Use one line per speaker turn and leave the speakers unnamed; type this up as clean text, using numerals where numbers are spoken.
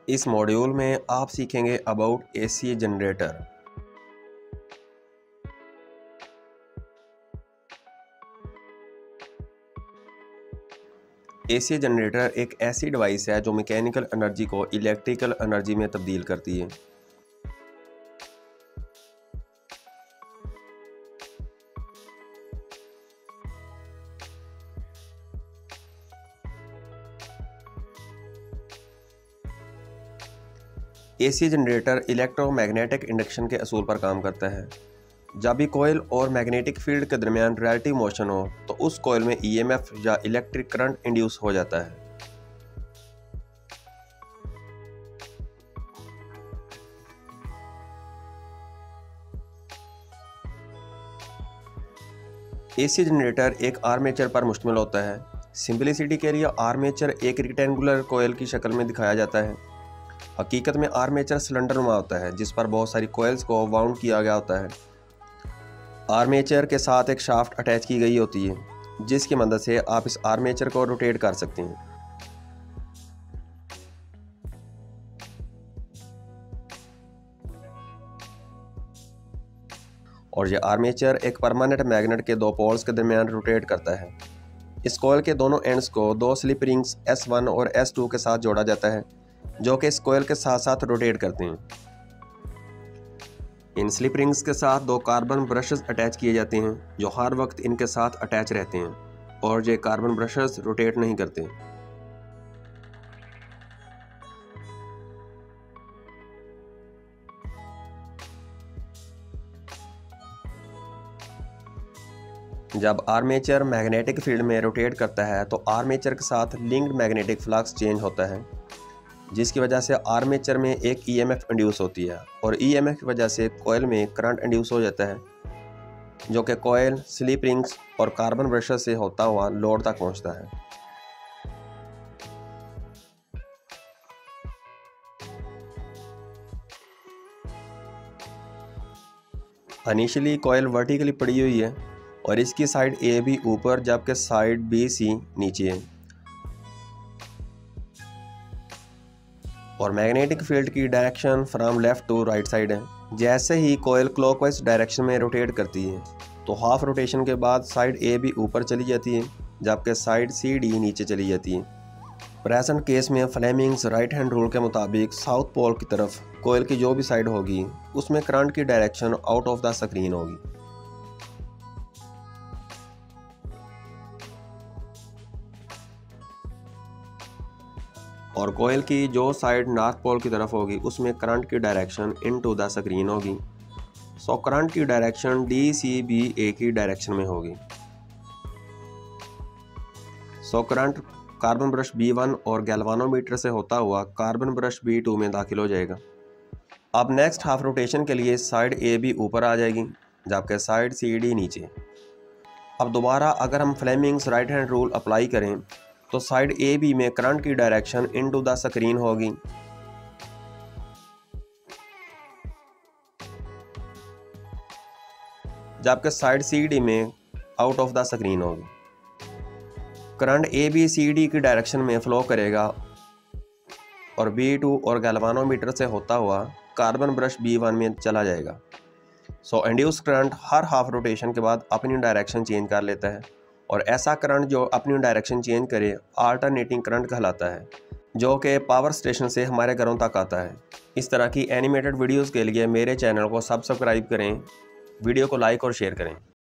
इस मॉड्यूल में आप सीखेंगे about AC generator. AC generator एक ऐसी डिवाइस है जो मैकेनिकल एनर्जी को इलेक्ट्रिकल एनर्जी में तब्दील करती है। एसी जनरेटर इलेक्ट्रोमैग्नेटिक इंडक्शन के असूल पर काम करता है। जब भी कॉइल और मैग्नेटिक फील्ड के दरमियान रिलेटिव मोशन हो तो उस कॉइल में ईएमएफ या इलेक्ट्रिक करंट इंड्यूस हो जाता है। एसी जनरेटर एक आर्मेचर पर मुश्तमिल होता है। सिंपलिसिटी के लिए आर्मेचर एक रेक्टेंगुलर कॉइल की शक्ल में दिखाया जाता है। हकीकत में आर्मेचर सिलेंडरनुमा होता है जिस पर बहुत सारी कॉइल्स को वाउंड किया गया होता है। आर्मेचर के साथ एक शाफ्ट अटैच की गई होती है जिसकी मदद से आप इस आर्मेचर को रोटेट कर सकते हैं। और यह आर्मेचर एक परमानेंट मैग्नेट के दो पोल्स के दरमियान रोटेट करता है। इस कॉइल के दोनों एंड्स को दो स्लिप रिंग्स S1 और S2 के साथ जोड़ा जाता है जो कि इस कॉइल के साथ साथ रोटेट करते हैं। इन स्लिप रिंग्स के साथ दो कार्बन ब्रशेस अटैच किए जाते हैं जो हर वक्त इनके साथ अटैच रहते हैं और ये कार्बन ब्रशेस रोटेट नहीं करते। जब आर्मेचर मैग्नेटिक फील्ड में रोटेट करता है तो आर्मेचर के साथ लिंक्ड मैग्नेटिक फ्लक्स चेंज होता है जिसकी वजह से आर्मेचर में एक ईएमएफ इंड्यूस होती है और ईएमएफ की वजह से कॉइल में करंट इंड्यूस हो जाता है जो कि कॉइल, स्लिप रिंग्स और कार्बन ब्रशेस से होता हुआ लोड तक पहुंचता है। इनिशियली कॉइल वर्टिकली पड़ी हुई है और इसकी साइड ए भी ऊपर जबकि साइड बी सी नीचे है और मैग्नेटिक फील्ड की direction from left to right side है। जैसे ही कॉइल क्लॉकवाइज डायरेक्शन में रोटेट करती है तो हाफ रोटेशन के बाद साइड ए भी ऊपर चली जाती है जबकि साइड सी डी नीचे चली जाती है। प्रेजेंट केस में फ्लेमिंग्स राइट हैंड रूल के मुताबिक साउथ पोल की तरफ कॉइल की जो भी साइड होगी उसमें करंट की direction out of the screen होगी। और कॉइल की जो साइड नॉर्थ पोल की तरफ होगी उसमें करंट की डायरेक्शन इनटू द स्क्रीन होगी। सो करंट की डायरेक्शन DC भी एक ही डायरेक्शन में होगी। So current carbon brush B1 और गैल्वानोमीटर से होता हुआ कार्बन ब्रश B2 में दाखिल हो जाएगा। अब नेक्स्ट हाफ रोटेशन के लिए साइड A भी ऊपर आ जाएगी जबकि साइड CD नीचे। अब दोबारा अगर हम Fleming's right hand rule apply करें तो साइड ए बी में करंट की डायरेक्शन इनटू द स्क्रीन होगी जबकि साइड सी डी में आउट ऑफ द स्क्रीन होगी। Current A B C D की डायरेक्शन में फ्लो करेगा और B2 और गैल्वानोमीटर से होता हुआ कार्बन ब्रश B1 में चला जाएगा। सो इंड्यूस करंट हर हाफ रोटेशन के बाद अपनी डायरेक्शन चेंज कर लेता है और ऐसा करंट जो अपनी डायरेक्शन चेंज करे अल्टरनेटिंग करंट कहलाता है जो कि पावर स्टेशन से हमारे घरों तक आता है। इस तरह की एनिमेटेड वीडियोस के लिए मेरे चैनल को सब्सक्राइब करें, वीडियो को लाइक और शेयर करें।